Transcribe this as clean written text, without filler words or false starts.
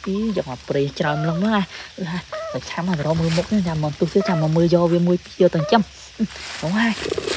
ý giờ mà pre trầm lắm đó à. Rồi khám mà rồi mưa mốc nó nhằm mà tôi sẽ chằm mà mưa do với mưa vô tầng trăm đúng hai